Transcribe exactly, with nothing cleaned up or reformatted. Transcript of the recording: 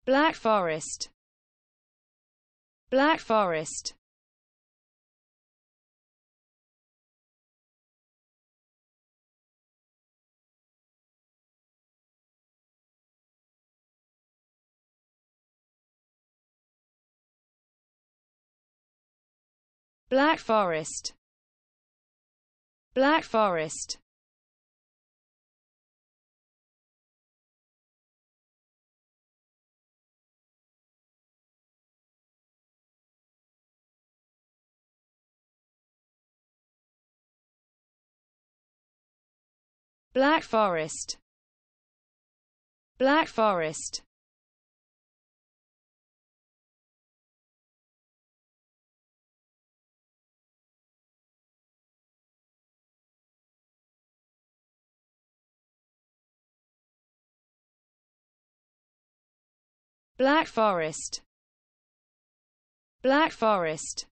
Black Forest. Black Forest. Black Forest. Black Forest. Black Forest. Black Forest. Black Forest. Black Forest.